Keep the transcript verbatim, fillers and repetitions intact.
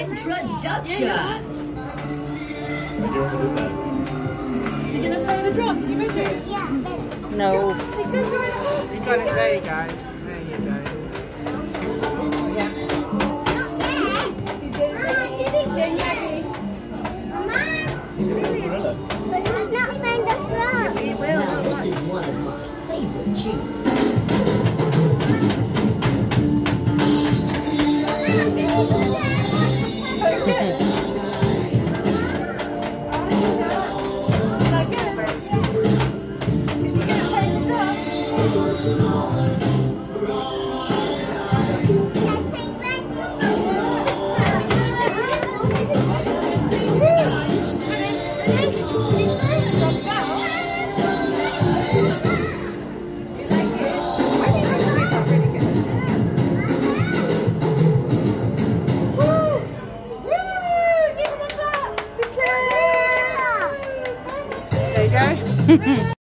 introduction. You're going to play the drums, you ready? No. You got it, there you go. There you go. Yeah. He's getting ready. He's getting ready. Now this is one of my favorite tunes. There you go.